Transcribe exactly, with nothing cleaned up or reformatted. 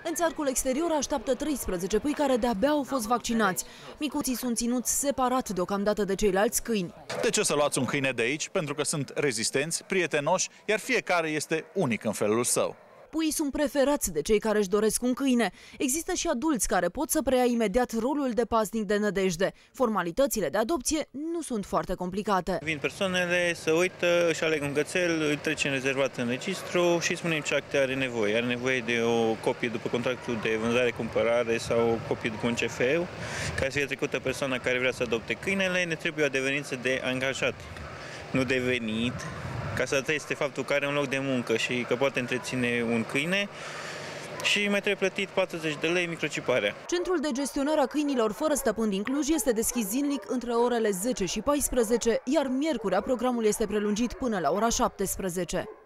În țarcul exterior așteaptă treisprezece pui care de-abia au fost vaccinați. Micuții sunt ținuți separat deocamdată de ceilalți câini. De ce să luați un câine de aici? Pentru că sunt rezistenți, prietenoși, iar fiecare este unic în felul său. Puii sunt preferați de cei care își doresc un câine. Există și adulți care pot să preia imediat rolul de paznic de nădejde. Formalitățile de adopție nu sunt foarte complicate. Vin persoanele, se uită, își aleg un cățel, îl trece în rezervat în registru și spunem ce acte are nevoie. Are nevoie de o copie după contractul de vânzare-cumpărare sau o copie după un C F E, care să fie trecută persoana care vrea să adopte câinele. Ne trebuie o adeverință de angajat, nu de venit, ca să ateste faptul că are un loc de muncă și că poate întreține un câine și mai trebuie plătit patruzeci de lei microciparea. Centrul de gestionare a câinilor fără stăpân din Cluj este deschis zilnic între orele zece și paisprezece, iar miercurea programul este prelungit până la ora șaptesprezece.